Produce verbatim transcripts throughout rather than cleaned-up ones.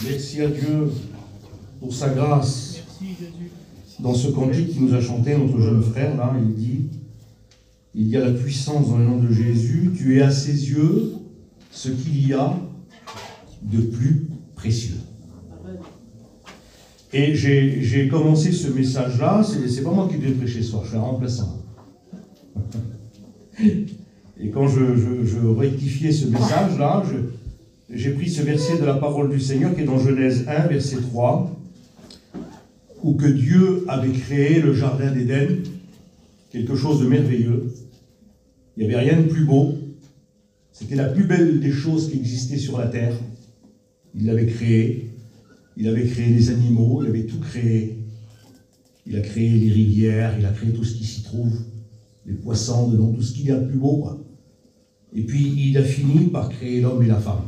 Merci à Dieu pour sa grâce. Dans ce cantique qui nous a chanté notre jeune frère, là, il dit, il y a la puissance dans le nom de Jésus, tu es à ses yeux ce qu'il y a de plus précieux. Et j'ai commencé ce message-là, c'est pas moi qui devais prêcher ce soir, je suis un remplaçant. Et quand je, je, je rectifiais ce message-là, j'ai pris ce verset de la parole du Seigneur qui est dans Genèse un, verset trois, où que Dieu avait créé le jardin d'Éden, quelque chose de merveilleux. Il n'y avait rien de plus beau. C'était la plus belle des choses qui existaient sur la terre. Il l'avait créé. Il avait créé les animaux, il avait tout créé. Il a créé les rivières, il a créé tout ce qui s'y trouve, les poissons, dedans, tout ce qu'il y a de plus beau, quoi. Et puis, il a fini par créer l'homme et la femme.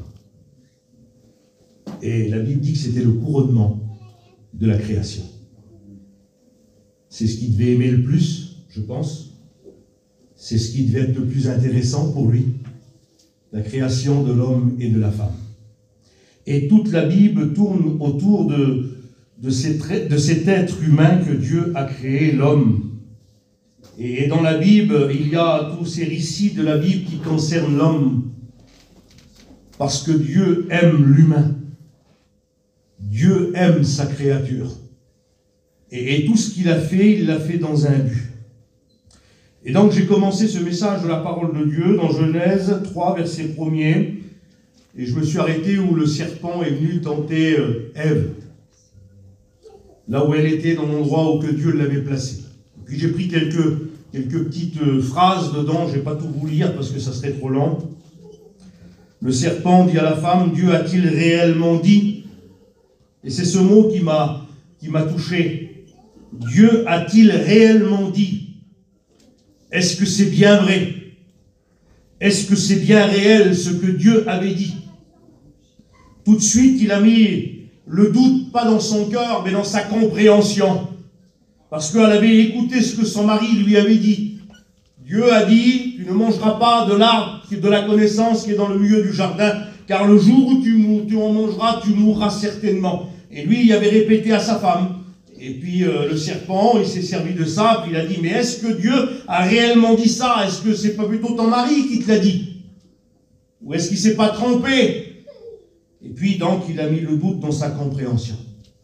Et la Bible dit que c'était le couronnement de la création. C'est ce qu'il devait aimer le plus, je pense. C'est ce qui devait être le plus intéressant pour lui. La création de l'homme et de la femme. Et toute la Bible tourne autour de, de, cet, de cet être humain que Dieu a créé, l'homme. Et dans la Bible, il y a tous ces récits de la Bible qui concernent l'homme. Parce que Dieu aime l'humain. Dieu aime sa créature. Et, et tout ce qu'il a fait, il l'a fait dans un but. Et donc j'ai commencé ce message de la parole de Dieu dans Genèse trois, verset premier. Et je me suis arrêté où le serpent est venu tenter Ève. Là où elle était, dans l'endroit où que Dieu l'avait placée. Puis j'ai pris quelques, quelques petites phrases dedans, je ne vais pas tout vous lire parce que ça serait trop long. Le serpent dit à la femme, Dieu a-t-il réellement dit? Et c'est ce mot qui m'a qui m'a touché. Dieu a-t-il réellement dit? Est-ce que c'est bien vrai? Est-ce que c'est bien réel ce que Dieu avait dit? Tout de suite, il a mis le doute, pas dans son cœur, mais dans sa compréhension. Parce qu'elle avait écouté ce que son mari lui avait dit. Dieu a dit, tu ne mangeras pas de l'arbre de la connaissance qui est dans le milieu du jardin, car le jour où tu, tu en mangeras, tu mourras certainement. Et lui, il avait répété à sa femme. Et puis euh, le serpent, il s'est servi de ça, puis il a dit, mais est-ce que Dieu a réellement dit ça? Est-ce que c'est pas plutôt ton mari qui te l'a dit? Ou est-ce qu'il ne s'est pas trompé? Et puis donc, il a mis le doute dans sa compréhension.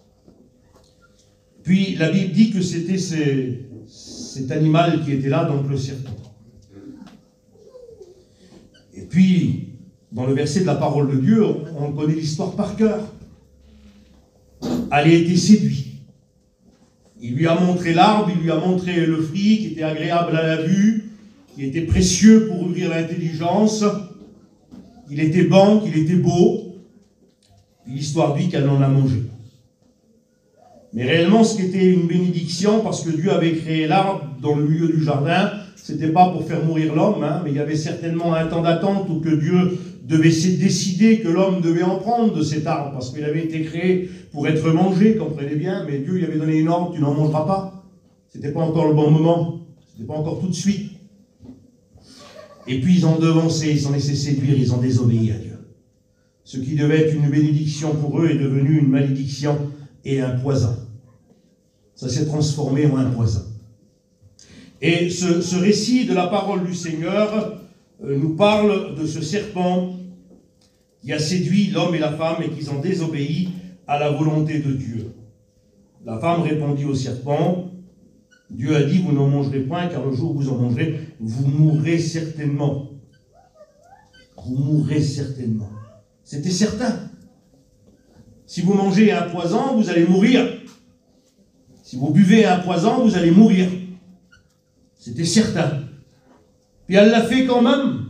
Puis la Bible dit que c'était cet animal qui était là, donc le serpent. Et puis, dans le verset de la parole de Dieu, on connaît l'histoire par cœur. Elle a été séduite. Il lui a montré l'arbre, il lui a montré le fruit qui était agréable à la vue, qui était précieux pour ouvrir l'intelligence. Il était bon, qu'il était beau. L'histoire dit qu'elle en a mangé. Mais réellement, ce qui était une bénédiction, parce que Dieu avait créé l'arbre dans le milieu du jardin, c'était pas pour faire mourir l'homme, hein, mais il y avait certainement un temps d'attente où que Dieu devait décider que l'homme devait en prendre de cet arbre, parce qu'il avait été créé pour être mangé, comprenez bien, mais Dieu lui avait donné une ordre, tu n'en mangeras pas. C'était pas encore le bon moment, c'était pas encore tout de suite. Et puis ils ont devancé, ils s'en laissé séduire, ils ont désobéi à Dieu. Ce qui devait être une bénédiction pour eux est devenu une malédiction et un poison. Ça s'est transformé en un poison. Et ce, ce récit de la parole du Seigneur euh, nous parle de ce serpent qui a séduit l'homme et la femme et qui ont désobéi à la volonté de Dieu. La femme répondit au serpent, Dieu a dit, vous n'en mangerez point, car le jour où vous en mangerez, vous mourrez certainement. Vous mourrez certainement. C'était certain. Si vous mangez un poison, vous allez mourir. Si vous buvez un poison, vous allez mourir. C'était certain. Puis elle l'a fait quand même.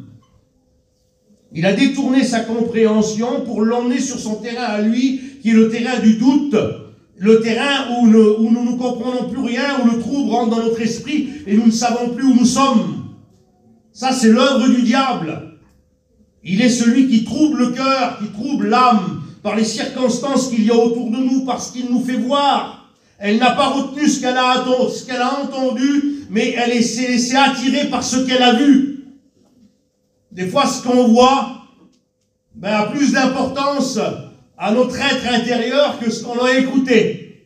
Il a détourné sa compréhension pour l'emmener sur son terrain à lui, qui est le terrain du doute, le terrain où, le, où nous ne comprenons plus rien, où le trouble rentre dans notre esprit et nous ne savons plus où nous sommes. Ça, c'est l'œuvre du diable. Il est celui qui trouble le cœur, qui trouble l'âme, par les circonstances qu'il y a autour de nous, parce qu'il nous fait voir. Elle n'a pas retenu ce qu'elle a, ce qu'elle a entendu, mais elle s'est laissée attirer par ce qu'elle a vu. Des fois, ce qu'on voit ben, a plus d'importance à notre être intérieur que ce qu'on a écouté.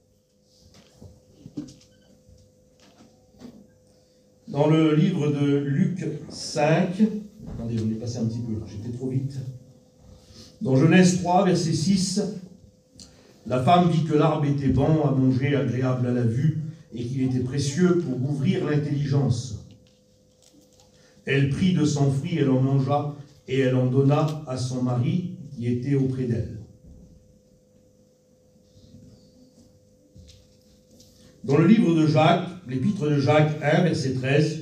Dans le livre de Luc cinq, attendez, je l'ai passé un petit peu, j'étais trop vite. Dans Genèse trois, verset six, la femme vit que l'arbre était bon à manger, agréable à la vue, et qu'il était précieux pour ouvrir l'intelligence. Elle prit de son fruit, elle en mangea, et elle en donna à son mari qui était auprès d'elle. Dans le livre de Jacques, l'épître de Jacques un, verset treize,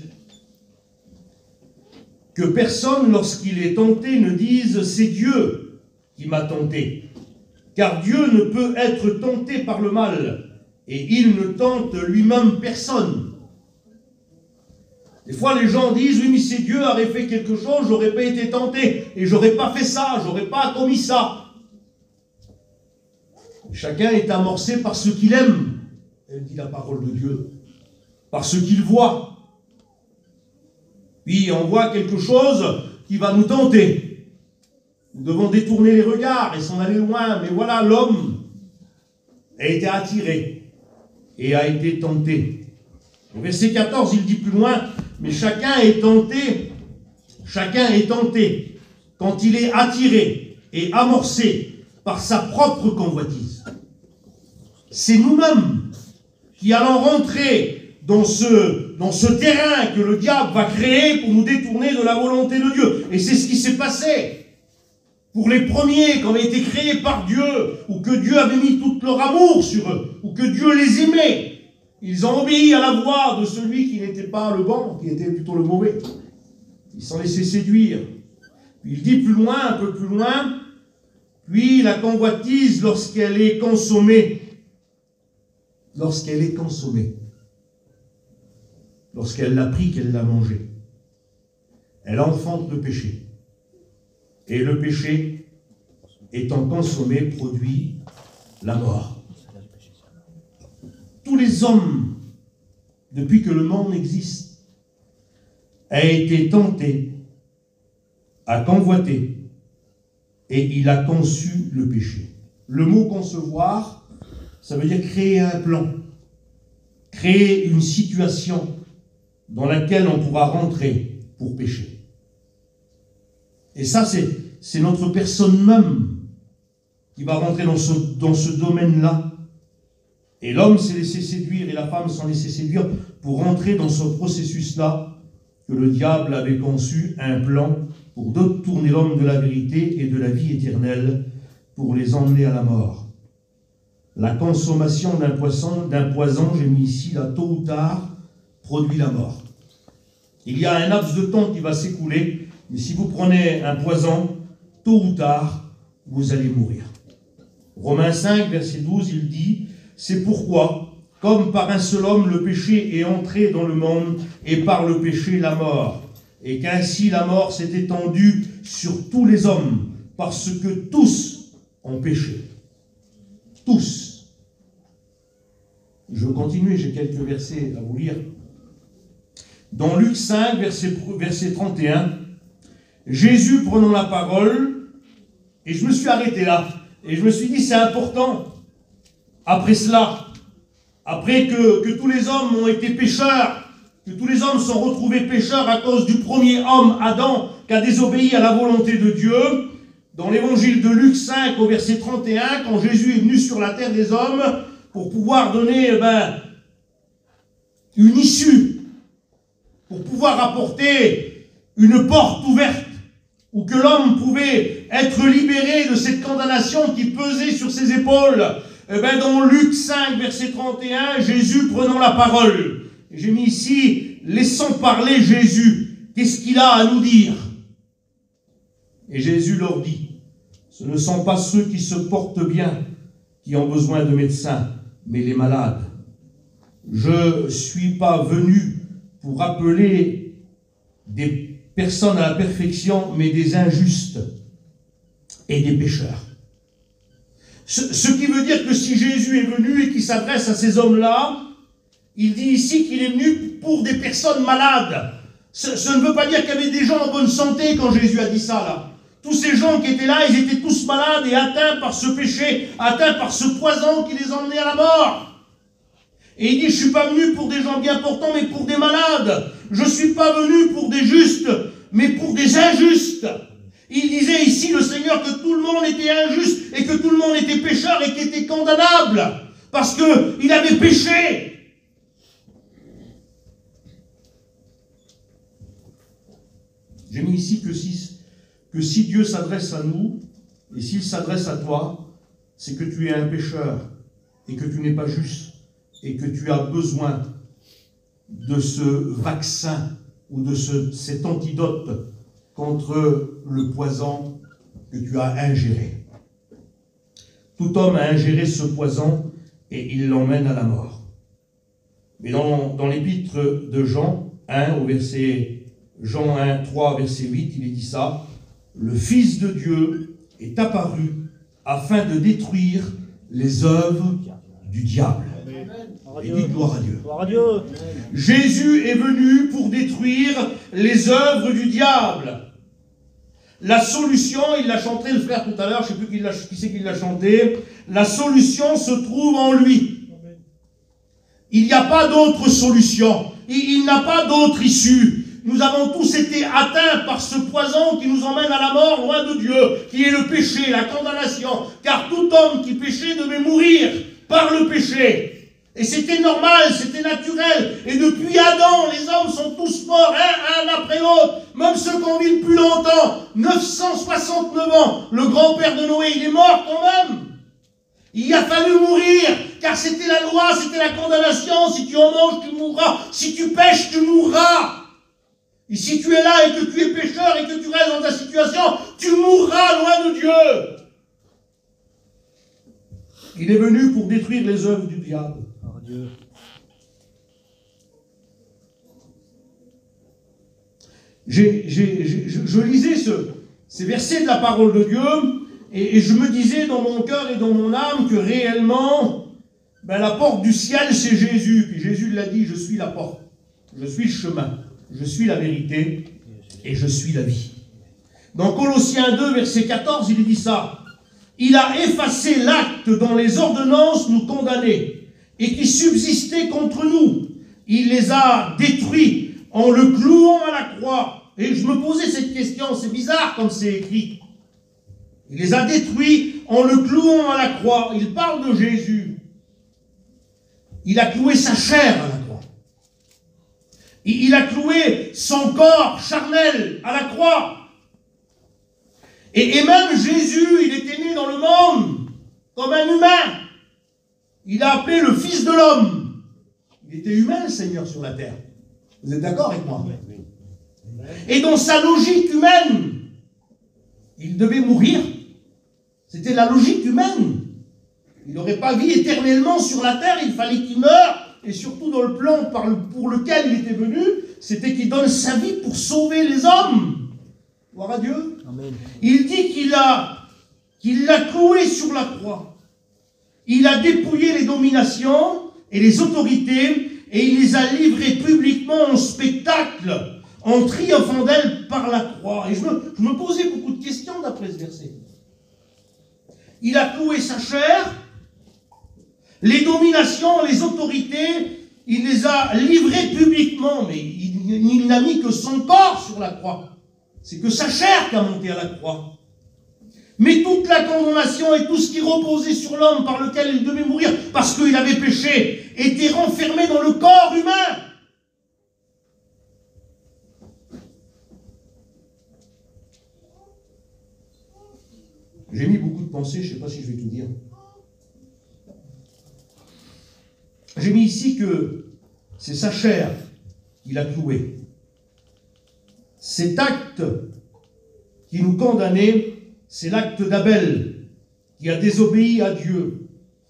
que personne, lorsqu'il est tenté, ne dise « c'est Dieu qui m'a tenté ». Car Dieu ne peut être tenté par le mal, et il ne tente lui-même personne. Des fois, les gens disent « oui, mais si Dieu aurait fait quelque chose, j'aurais pas été tenté, et j'aurais pas fait ça, j'aurais pas commis ça. » Chacun est amorcé par ce qu'il aime, elle dit la parole de Dieu, par ce qu'il voit. Puis on voit quelque chose qui va nous tenter. Nous devons détourner les regards et s'en aller loin. Mais voilà, l'homme a été attiré et a été tenté. Au verset quatorze, il dit plus loin, mais chacun est tenté, chacun est tenté quand il est attiré et amorcé par sa propre convoitise. C'est nous-mêmes qui allons rentrer dans ce, dans ce terrain que le diable va créer pour nous détourner de la volonté de Dieu. Et c'est ce qui s'est passé pour les premiers qui avaient été créés par Dieu, ou que Dieu avait mis tout leur amour sur eux, ou que Dieu les aimait. Ils ont obéi à la voix de celui qui n'était pas le bon, qui était plutôt le mauvais. Ils s'en laissaient séduire. Puis il dit plus loin, un peu plus loin, puis la convoitise, lorsqu'elle est consommée, lorsqu'elle est consommée, lorsqu'elle l'a pris, qu'elle l'a mangé, elle enfante le péché. Et le péché, étant consommé, produit la mort. Tous les hommes, depuis que le monde existe, ont été tentés à convoiter, et il a conçu le péché. Le mot concevoir, ça veut dire créer un plan, créer une situation dans laquelle on pourra rentrer pour pécher. Et ça, c'est notre personne même qui va rentrer dans ce, dans ce domaine-là. Et l'homme s'est laissé séduire et la femme s'en laissé séduire pour rentrer dans ce processus-là que le diable avait conçu, un plan pour détourner l'homme de la vérité et de la vie éternelle, pour les emmener à la mort. La consommation d'un poisson, d'un poison, j'ai mis ici, là, tôt ou tard, produit la mort. Il y a un laps de temps qui va s'écouler, mais si vous prenez un poison, tôt ou tard, vous allez mourir. Romains cinq, verset douze, il dit, « C'est pourquoi, comme par un seul homme le péché est entré dans le monde, et par le péché la mort, et qu'ainsi la mort s'est étendue sur tous les hommes, parce que tous ont péché. » Tous. Je continue, j'ai quelques versets à vous lire. Dans Luc cinq, verset, verset trente et un, Jésus prenant la parole, et je me suis arrêté là, et je me suis dit, c'est important, après cela, après que, que tous les hommes ont été pécheurs, que tous les hommes sont retrouvés pécheurs à cause du premier homme, Adam, qui a désobéi à la volonté de Dieu, dans l'évangile de Luc cinq, au verset trente et un, quand Jésus est venu sur la terre des hommes, pour pouvoir donner eh ben, une issue, pour pouvoir apporter une porte ouverte, où que l'homme pouvait être libéré de cette condamnation qui pesait sur ses épaules. Eh ben, dans Luc cinq, verset trente et un, Jésus prenant la parole. J'ai mis ici, laissons parler Jésus. Qu'est-ce qu'il a à nous dire? Et Jésus leur dit, ce ne sont pas ceux qui se portent bien qui ont besoin de médecins, mais les malades. Je ne suis pas venu pour appeler des personnes à la perfection, mais des injustes et des pécheurs. Ce, ce qui veut dire que si Jésus est venu et qu'il s'adresse à ces hommes-là, il dit ici qu'il est venu pour des personnes malades. Ce, ce ne veut pas dire qu'il y avait des gens en bonne santé quand Jésus a dit ça, là. Tous ces gens qui étaient là, ils étaient tous malades et atteints par ce péché, atteints par ce poison qui les emmenait à la mort. Et il dit, je ne suis pas venu pour des gens bien portants, mais pour des malades. Je ne suis pas venu pour des justes, mais pour des injustes. Il disait ici, le Seigneur, que tout le monde était injuste et que tout le monde était pécheur et qu'était condamnable. Parce qu'il avait péché. J'ai mis ici que si, que si Dieu s'adresse à nous, et s'il s'adresse à toi, c'est que tu es un pécheur et que tu n'es pas juste et que tu as besoin de ce vaccin ou de ce, cet antidote contre le poison que tu as ingéré. Tout homme a ingéré ce poison et il l'emmène à la mort. Mais dans, dans l'épître de Jean un, au verset Jean un, trois, verset huit, il est dit ça, « Le Fils de Dieu est apparu afin de détruire les œuvres du diable. » Et dit gloire à Dieu. Gloire à Dieu. Jésus est venu pour détruire les œuvres du diable. La solution, il l'a chanté le frère tout à l'heure, je ne sais plus qui, qui c'est qui l'a chanté, la solution se trouve en lui. Il n'y a pas d'autre solution. Il, il n'a pas d'autre issue. Nous avons tous été atteints par ce poison qui nous emmène à la mort, loin de Dieu, qui est le péché, la condamnation. Car tout homme qui péchait devait mourir par le péché. Et c'était normal, c'était naturel. Et depuis Adam, les hommes sont tous morts, un, un après l'autre. Même ceux qui ont vécu le plus longtemps, neuf cent soixante-neuf ans. Le grand-père de Noé, il est mort quand même. Il a fallu mourir, car c'était la loi, c'était la condamnation. Si tu en manges, tu mourras. Si tu pêches, tu mourras. Et si tu es là et que tu es pécheur et que tu restes dans ta situation, tu mourras loin de Dieu. Il est venu pour détruire les œuvres du diable. Dieu. J'ai, j'ai, j'ai, je, je lisais ce, ces versets de la parole de Dieu et, et je me disais dans mon cœur et dans mon âme que réellement, ben, la porte du ciel c'est Jésus. Puis Jésus l'a dit, je suis la porte, je suis le chemin, je suis la vérité et je suis la vie. Dans Colossiens deux, verset quatorze, il est dit ça. Il a effacé l'acte dont les ordonnances nous condamnaient et qui subsistaient contre nous. Il les a détruits en le clouant à la croix. Et je me posais cette question, c'est bizarre comme c'est écrit. Il les a détruits en le clouant à la croix. Il parle de Jésus. Il a cloué sa chair à la croix. Il a cloué son corps charnel à la croix. Et, et même Jésus, il était né dans le monde comme un humain. Il a appelé le Fils de l'homme. Il était humain, le Seigneur, sur la terre. Vous êtes d'accord avec moi? Et dans sa logique humaine, il devait mourir. C'était la logique humaine. Il n'aurait pas vécu éternellement sur la terre, il fallait qu'il meure. Et surtout dans le plan par le, pour lequel il était venu, c'était qu'il donne sa vie pour sauver les hommes. Gloire à Dieu. Amen. Il dit qu'il a, qu'il l'a cloué sur la croix. Il a dépouillé les dominations et les autorités et il les a livrées publiquement en spectacle, en triomphant d'elles par la croix. Et je me, je me posais beaucoup de questions d'après ce verset. Il a cloué sa chair, les dominations, les autorités, il les a livrées publiquement, mais il, il n'a mis que son corps sur la croix. C'est que sa chair qui a monté à la croix. Mais toute la condamnation et tout ce qui reposait sur l'homme par lequel il devait mourir parce qu'il avait péché était renfermé dans le corps humain. J'ai mis beaucoup de pensées, je ne sais pas si je vais tout dire. J'ai mis ici que c'est sa chair qu'il a clouée. Cet acte qui nous condamnait, c'est l'acte d'Abel qui a désobéi à Dieu.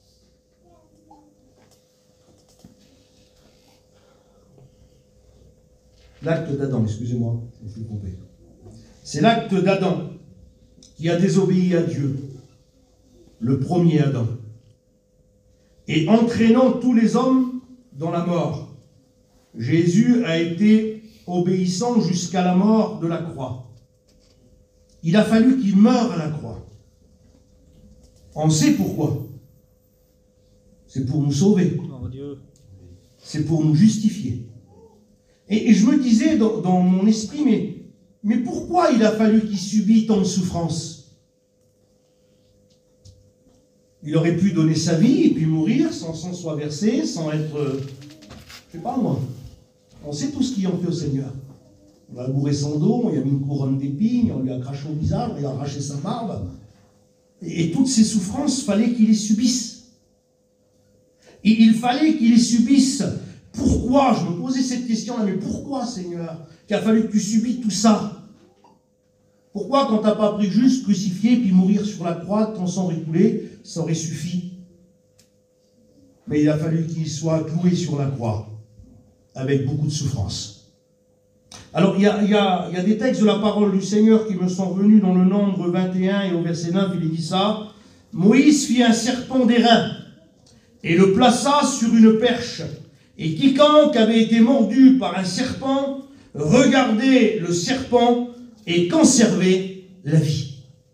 L'acte d'Adam, excusez-moi, je me suis trompé. C'est l'acte d'Adam qui a désobéi à Dieu, le premier Adam, et entraînant tous les hommes dans la mort. Jésus a été obéissant jusqu'à la mort de la croix. il a fallu qu'il meure à la croix. On sait pourquoi. C'est pour nous sauver. C'est pour nous justifier. Et, et je me disais dans, dans mon esprit, mais, mais pourquoi il a fallu qu'il subisse tant de souffrances? Il aurait pu donner sa vie et puis mourir sans sang soit versé, sans être... Euh, je sais pas moi. On sait tout ce qu'ils ont fait au Seigneur. On a bourré son dos, on lui a mis une couronne d'épines, on lui a craché au visage, on lui a arraché sa barbe. Et, et toutes ces souffrances, il fallait qu'il les subisse. Et il fallait qu'il les subisse. Pourquoi? Je me posais cette question-là, mais pourquoi, Seigneur, qu'il a fallu que tu subisses tout ça? Pourquoi, quand tu n'as pas pris juste crucifier puis mourir sur la croix, ton sang aurait coulé, ça aurait suffi? Mais il a fallu qu'il soit cloué sur la croix, avec beaucoup de souffrance. Alors, il y a, il y a, il y a des textes de la parole du Seigneur qui me sont venus dans le Nombre vingt et un et au verset neuf, il est dit ça. Moïse fit un serpent d'airain et le plaça sur une perche. Et quiconque avait été mordu par un serpent regardait le serpent et conservait la vie.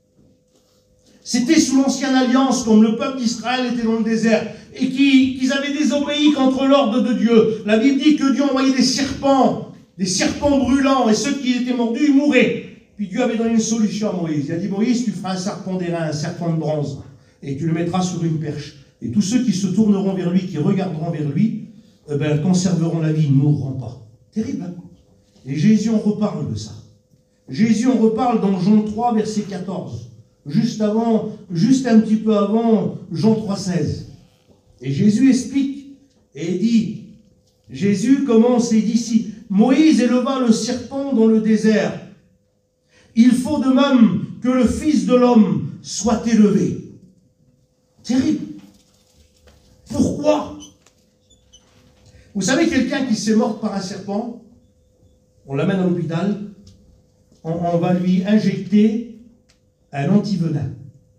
C'était sous l'ancienne alliance, comme le peuple d'Israël était dans le désert, et qu'ils qui avaient désobéi contre l'ordre de Dieu. La Bible dit que Dieu envoyait des serpents, des serpents brûlants, et ceux qui étaient mordus, ils mouraient. Puis Dieu avait donné une solution à Moïse. Il a dit, Moïse, tu feras un serpent d'airain, un serpent de bronze, et tu le mettras sur une perche. Et tous ceux qui se tourneront vers lui, qui regarderont vers lui, eh ben, conserveront la vie, ils ne mourront pas. Terrible, hein? Et Jésus en reparle de ça. Jésus en reparle dans Jean trois, verset quatorze. Juste avant, juste un petit peu avant Jean trois, seize. Et Jésus explique et dit, Jésus commence et dit ici, Moïse éleva le serpent dans le désert. Il faut de même que le Fils de l'homme soit élevé. Terrible. Pourquoi? Vous savez, quelqu'un qui s'est mort par un serpent, on l'amène à l'hôpital, on, on va lui injecter un antivenin.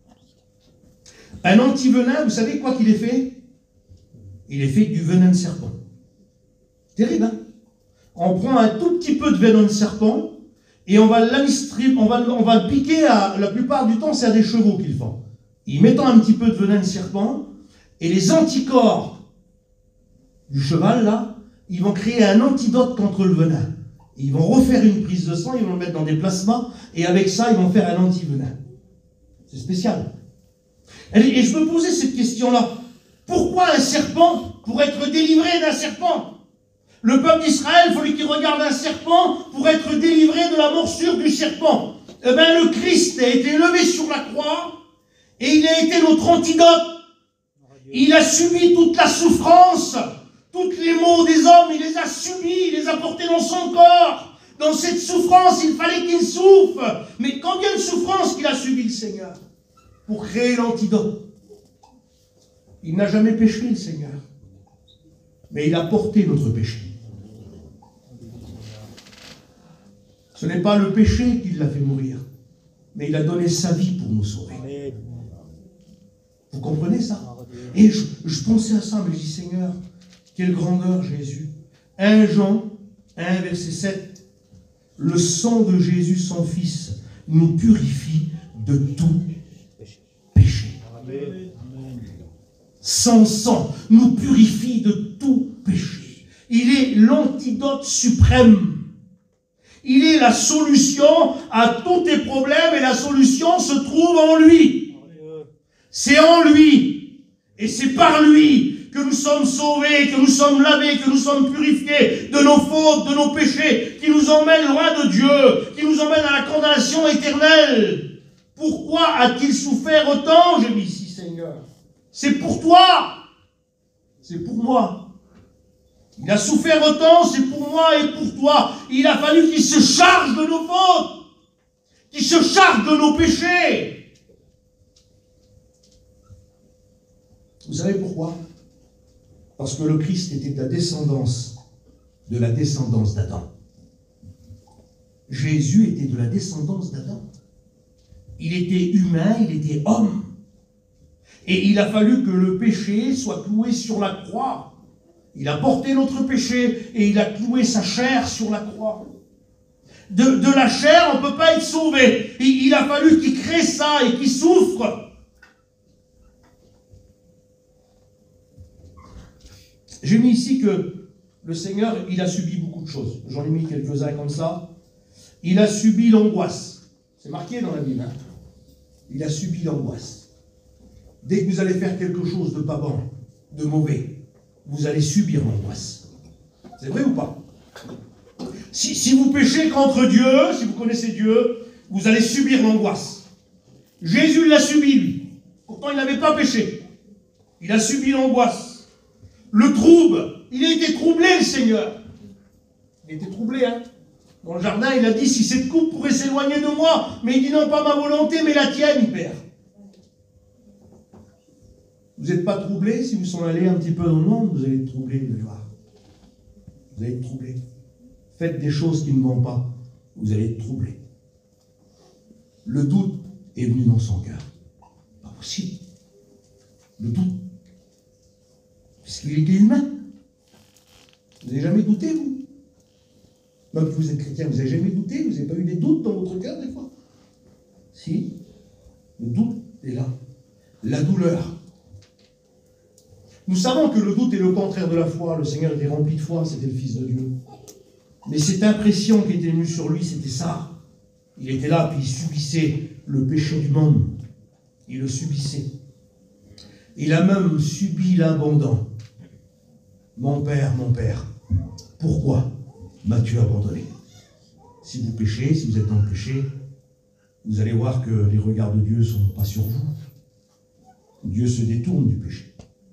Un antivenin, vous savez quoi qu'il est fait? Il est fait du venin de serpent. Terrible, hein? On prend un tout petit peu de venin de serpent et on va l'administrer, on va, on va le piquer, à, la plupart du temps, c'est à des chevaux qu'ils font. Ils mettent un petit peu de venin de serpent et les anticorps du cheval, là, ils vont créer un antidote contre le venin. Ils vont refaire une prise de sang, ils vont le mettre dans des plasmas, et avec ça, ils vont faire un anti-venin. C'est spécial. Et je me posais cette question-là. Pourquoi un serpent pour être délivré d'un serpent? Le peuple d'Israël, il fallait qu'il regarde un serpent pour être délivré de la morsure du serpent. Eh bien, le Christ a été élevé sur la croix, et il a été notre antidote. Il a subi toute la souffrance. Tous les maux des hommes, il les a subis, il les a portés dans son corps. Dans cette souffrance, il fallait qu'il souffre. Mais combien de souffrances qu'il a subi le Seigneur pour créer l'antidote? Il n'a jamais péché, le Seigneur. Mais il a porté notre péché. Ce n'est pas le péché qui l'a fait mourir, mais il a donné sa vie pour nous sauver. Vous comprenez ça? Et je, je pensais à ça, mais je dis, Seigneur, quelle grandeur, Jésus. un Jean un, verset sept. Le sang de Jésus, son Fils, nous purifie de tout péché. Amen. Son sang nous purifie de tout péché. Il est l'antidote suprême. Il est la solution à tous tes problèmes et la solution se trouve en lui. C'est en lui. Et c'est par lui que nous sommes sauvés, que nous sommes lavés, que nous sommes purifiés de nos fautes, de nos péchés, qui nous emmènent loin de Dieu, qui nous emmènent à la condamnation éternelle. Pourquoi a-t-il souffert autant? Je dis ici, Seigneur. C'est pour toi. C'est pour moi. Il a souffert autant, c'est pour moi et pour toi. Il a fallu qu'il se charge de nos fautes, qu'il se charge de nos péchés. Vous savez pourquoi? Parce que le Christ était de la descendance, de la descendance d'Adam. Jésus était de la descendance d'Adam. Il était humain, il était homme. Et il a fallu que le péché soit cloué sur la croix. Il a porté notre péché et il a cloué sa chair sur la croix. de, de la chair, on ne peut pas être sauvé. Il, il a fallu qu'il crée ça et qu'il souffre. J'ai mis ici que le Seigneur, il a subi beaucoup de choses. J'en ai mis quelques-uns comme ça. Il a subi l'angoisse. C'est marqué dans la Bible. Hein? Il a subi l'angoisse. Dès que vous allez faire quelque chose de pas bon, de mauvais, vous allez subir l'angoisse. C'est vrai ou pas? Si, si vous péchez contre Dieu, si vous connaissez Dieu, vous allez subir l'angoisse. Jésus l'a subi, lui. Pourtant, il n'avait pas péché. Il a subi l'angoisse. Le trouble. Il a été troublé, le Seigneur. Il a été troublé, hein. Dans le jardin, il a dit, si cette coupe pourrait s'éloigner de moi, mais il dit, non, pas ma volonté, mais la tienne, Père. Vous n'êtes pas troublé, si vous s'en allez un petit peu dans le monde, vous allez être troublé, vous allez voir. Vous allez être troublé. Faites des choses qui ne vont pas, vous allez être troublé. Le doute est venu dans son cœur. Pas possible. Le doute. Puisqu'il était humain. Vous n'avez jamais douté, vous? Même que vous êtes chrétien, vous n'avez jamais douté? Vous n'avez pas eu des doutes dans votre cœur, des fois? Si. Le doute est là. La douleur. Nous savons que le doute est le contraire de la foi. Le Seigneur était rempli de foi, c'était le Fils de Dieu. Mais cette impression qui était venue sur lui, c'était ça. Il était là, puis il subissait le péché du monde. Il le subissait. Il a même subi l'abandon. Mon Père, mon Père, pourquoi m'as-tu abandonné? Si vous péchez, si vous êtes dans le péché, vous allez voir que les regards de Dieu ne sont pas sur vous. Dieu se détourne du péché.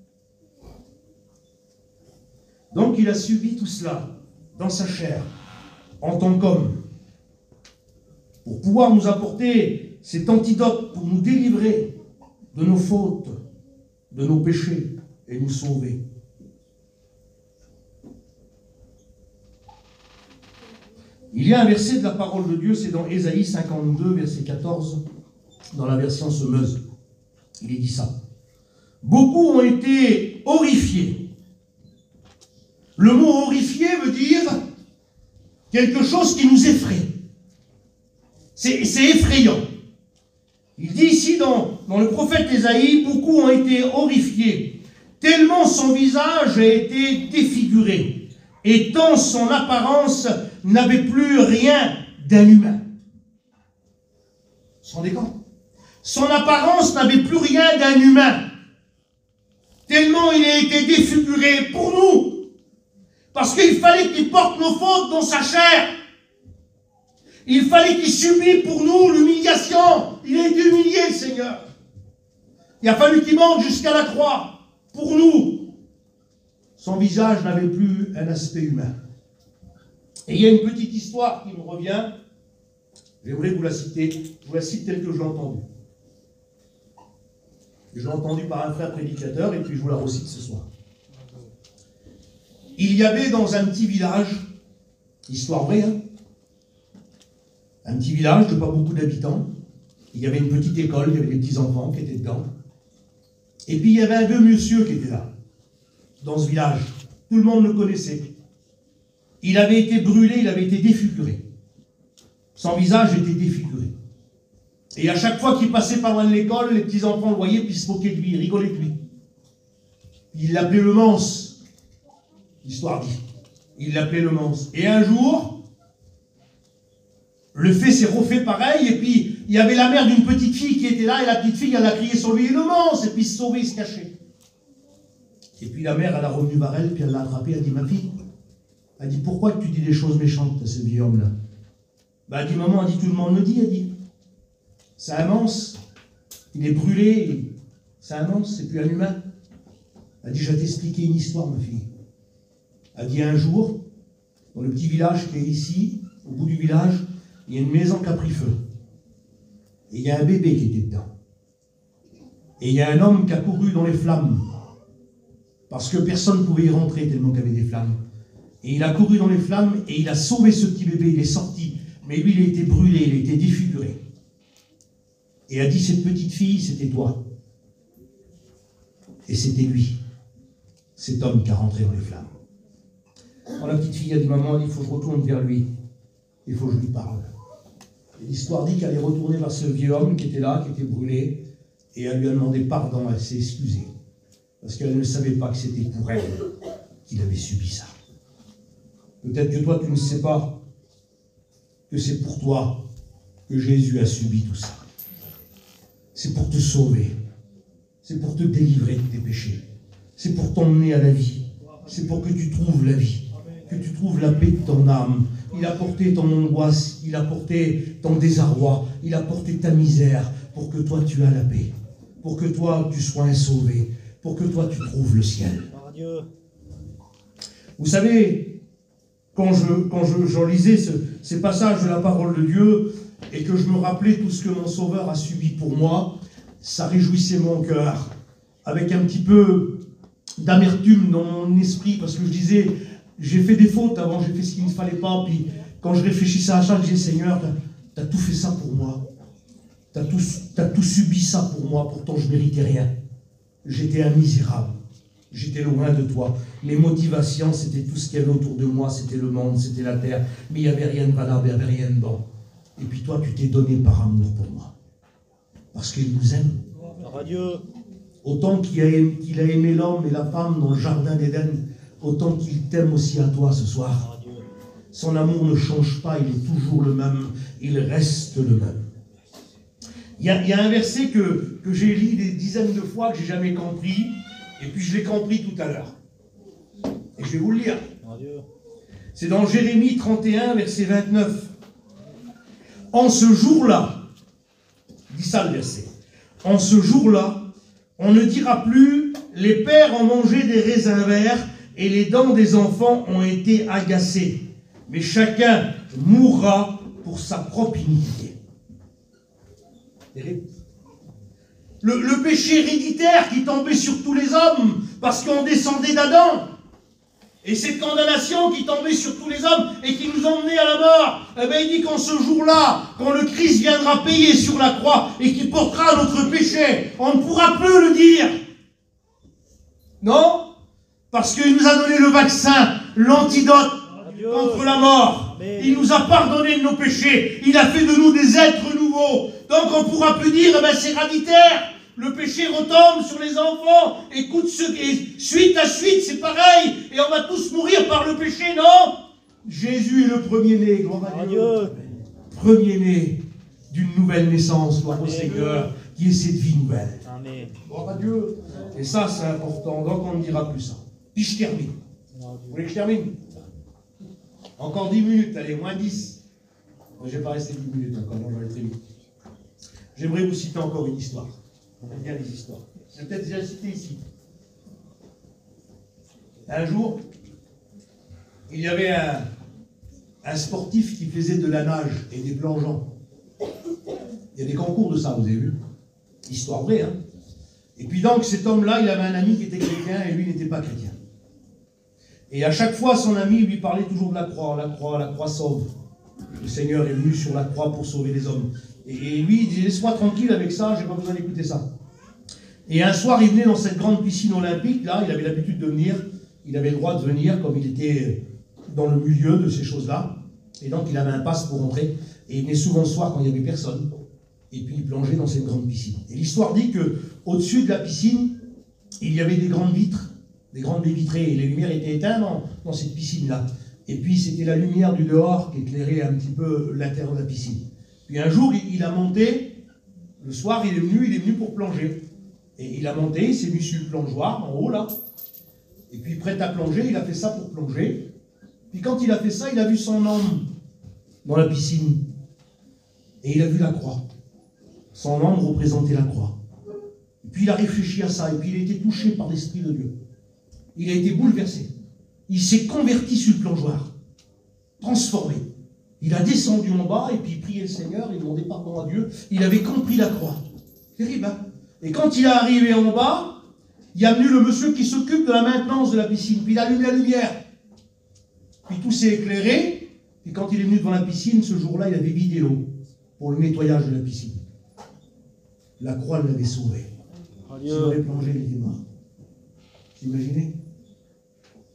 Donc il a subi tout cela dans sa chair, en tant qu'homme, pour pouvoir nous apporter cet antidote, pour nous délivrer de nos fautes, de nos péchés, et nous sauver. Il y a un verset de la parole de Dieu, c'est dans Ésaïe cinquante-deux, verset quatorze, dans la version semeuse. Il est dit ça. Beaucoup ont été horrifiés. Le mot horrifié veut dire quelque chose qui nous effraie. C'est effrayant. Il dit ici dans, dans le prophète Ésaïe, beaucoup ont été horrifiés, tellement son visage a été défiguré, et tant son apparence n'avait plus rien d'un humain. Vous vous rendez compte? Son apparence n'avait plus rien d'un humain. Tellement il a été défiguré pour nous. Parce qu'il fallait qu'il porte nos fautes dans sa chair. Il fallait qu'il subisse pour nous l'humiliation. Il a été humilié, le Seigneur. Il a fallu qu'il monte jusqu'à la croix. Pour nous. Son visage n'avait plus un aspect humain. Et il y a une petite histoire qui me revient. J'aimerais vous la citer. Je vous la cite telle que je l'ai entendue. Je l'ai entendue par un frère prédicateur et puis je vous la recite ce soir. Il y avait dans un petit village, histoire vraie, hein, un petit village de pas beaucoup d'habitants, il y avait une petite école, il y avait des petits-enfants qui étaient dedans, et puis il y avait un vieux monsieur qui était là, dans ce village. Tout le monde le connaissait. Il avait été brûlé, il avait été défiguré. Son visage était défiguré. Et à chaque fois qu'il passait par loin de l'école, les petits-enfants le voyaient, puis se moquaient de lui, ils rigolaient de lui. Il l'appelait le Mance. L'histoire dit. Il l'appelait le Mance. Et un jour, le fait s'est refait pareil, et puis il y avait la mère d'une petite fille qui était là, et la petite fille, elle a crié sur lui, le Mance, et puis il se sauvait, il se cachait. Et puis la mère, elle a revenu vers elle, puis elle l'a attrapée, elle a dit, ma fille, elle a dit, pourquoi tu dis des choses méchantes à ce vieux homme-là? Ben, elle a dit, maman, elle a dit, tout le monde le dit, elle dit. C'est un Mance, il est brûlé, c'est un Mance, c'est plus un humain. Elle a dit, je vais t'expliquer une histoire, ma fille. Elle a dit, un jour, dans le petit village qui est ici, au bout du village, il y a une maison qui a pris feu. Et il y a un bébé qui était dedans. Et il y a un homme qui a couru dans les flammes. Parce que personne ne pouvait y rentrer tellement qu'il y avait des flammes. Et il a couru dans les flammes et il a sauvé ce petit bébé, il est sorti. Mais lui, il a été brûlé, il a été défiguré. Et a dit, cette petite fille, c'était toi. Et c'était lui, cet homme qui a rentré dans les flammes. Quand la petite fille a dit, maman, il faut que je retourne vers lui. il faut que je lui parle. L'histoire dit qu'elle est retournée vers ce vieux homme qui était là, qui était brûlé, et elle lui a demandé pardon, elle s'est excusée. Parce qu'elle ne savait pas que c'était pour elle qu'il avait subi ça. Peut-être que toi, tu ne sais pas que c'est pour toi que Jésus a subi tout ça. C'est pour te sauver. C'est pour te délivrer de tes péchés. C'est pour t'emmener à la vie. C'est pour que tu trouves la vie. Que tu trouves la paix de ton âme. Il a porté ton angoisse. Il a porté ton désarroi. Il a porté ta misère pour que toi, tu aies la paix. Pour que toi, tu sois un sauvé. Pour que toi, tu trouves le ciel. Vous savez, quand je, quand je, je lisais ce, ces passages de la parole de Dieu et que je me rappelais tout ce que mon Sauveur a subi pour moi, ça réjouissait mon cœur, avec un petit peu d'amertume dans mon esprit, parce que je disais, j'ai fait des fautes avant, j'ai fait ce qu'il ne fallait pas, puis quand je réfléchissais à ça, je disais, Seigneur, tu as tout fait ça pour moi, tu as tout, t'as tout subi ça pour moi, pourtant je ne méritais rien. J'étais un misérable, j'étais loin de toi. Mes motivations, c'était tout ce qu'il y avait autour de moi, c'était le monde, c'était la terre, mais il n'y avait rien de valable, il n'y avait rien de bon. Et puis toi, tu t'es donné par amour pour moi. Parce qu'il nous aime. Autant qu'il a, qu'il a aimé l'homme et la femme dans le jardin d'Éden, autant qu'il t'aime aussi à toi ce soir. Son amour ne change pas, il est toujours le même, il reste le même. Il y a, il y a un verset que, que j'ai lu des dizaines de fois, que je n'ai jamais compris, et puis je l'ai compris tout à l'heure. Et je vais vous le lire. C'est dans Jérémie trente et un, verset vingt-neuf. En ce jour-là, dit ça le verset, en ce jour-là, on ne dira plus, les pères ont mangé des raisins verts et les dents des enfants ont été agacées. Mais chacun mourra pour sa propre iniquité. Le, le péché héréditaire qui tombait sur tous les hommes parce qu'on descendait d'Adam. Et cette condamnation qui tombait sur tous les hommes et qui nous emmenait à la mort, eh bien, il dit qu'en ce jour-là, quand le Christ viendra payer sur la croix et qu'il portera notre péché, on ne pourra plus le dire. Non? Parce qu'il nous a donné le vaccin, l'antidote contre la mort. Il nous a pardonné de nos péchés. Il a fait de nous des êtres nouveaux. Donc on ne pourra plus dire, eh bien, c'est héréditaire. Le péché retombe sur les enfants, écoute ce, et suite à suite, c'est pareil, et on va tous mourir par le péché, non? Jésus est le premier-né, gloire à Dieu. Premier-né d'une nouvelle naissance, gloire au Seigneur, qui est cette vie nouvelle. Amen. Gloire à Dieu. Et ça, c'est important, donc on ne dira plus ça. Puis je termine. Vous voulez que je termine? Encore dix minutes, allez, moins dix. Je ne vais pas rester dix minutes encore, moi je vais aller très vite. J'aimerais vous citer encore une histoire. On aime bien les histoires. J'ai peut-être déjà cité ici. Un jour, il y avait un, un sportif qui faisait de la nage et des plongeons. Il y a des concours de ça, vous avez vu. Histoire vraie, hein. Et puis donc, cet homme-là, il avait un ami qui était chrétien et lui n'était pas chrétien. Et à chaque fois, son ami lui parlait toujours de la croix, la croix, la croix sauve. Le Seigneur est venu sur la croix pour sauver les hommes. Et lui, il disait, laisse-moi tranquille avec ça, je n'ai pas besoin d'écouter ça. Et un soir, il venait dans cette grande piscine olympique, là, il avait l'habitude de venir, il avait le droit de venir, comme il était dans le milieu de ces choses-là. Et donc, il avait un passe pour rentrer. Et il venait souvent le soir quand il n'y avait personne. Et puis, il plongeait dans cette grande piscine. Et l'histoire dit qu'au-dessus de la piscine, il y avait des grandes vitres, des grandes baies vitrées. Et les lumières étaient éteintes dans, dans cette piscine-là. Et puis, c'était la lumière du dehors qui éclairait un petit peu l'intérieur de la piscine. Puis un jour, il a monté, le soir, il est venu, il est venu pour plonger. Et il a monté, il s'est mis sur le plongeoir, en haut, là. Et puis, prêt à plonger, il a fait ça pour plonger. Puis quand il a fait ça, il a vu son âme dans la piscine. Et il a vu la croix. Son âme représentait la croix. Et puis, il a réfléchi à ça. Et puis, il a été touché par l'Esprit de Dieu. Il a été bouleversé. Il s'est converti sur le plongeoir. Transformé. Il a descendu en bas et puis il priait le Seigneur, il demandait pardon à Dieu. Il avait compris la croix. Terrible, hein? Et quand il est arrivé en bas, il y a venu le monsieur qui s'occupe de la maintenance de la piscine. Puis il a allumé la lumière. Puis tout s'est éclairé. Puis quand il est venu devant la piscine, ce jour-là, il avait vidé l'eau pour le nettoyage de la piscine. La croix l'avait sauvé. S'il avait plongé, il était mort. Vous imaginez?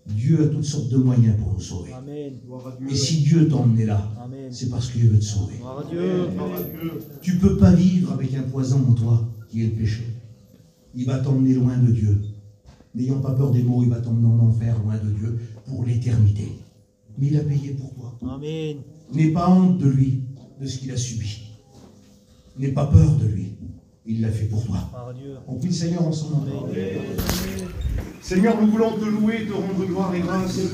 Dieu a toutes sortes de moyens pour nous sauver. Amen. Et si Dieu t'a emmené là, Amen. c'est parce qu'il veut te sauver. Gloire à Dieu. Tu ne peux pas vivre avec un poison en toi, qui est le péché. Il va t'emmener loin de Dieu. N'ayons pas peur des mots, il va t'emmener en enfer, loin de Dieu, pour l'éternité. Mais il a payé pour toi. Amen. N'aie pas honte de lui, de ce qu'il a subi. N'aie pas peur de lui. Il l'a fait pour toi. Gloire à Dieu. On prie le Seigneur ensemble. Amen. Seigneur, nous voulons te louer, te rendre gloire et grâce.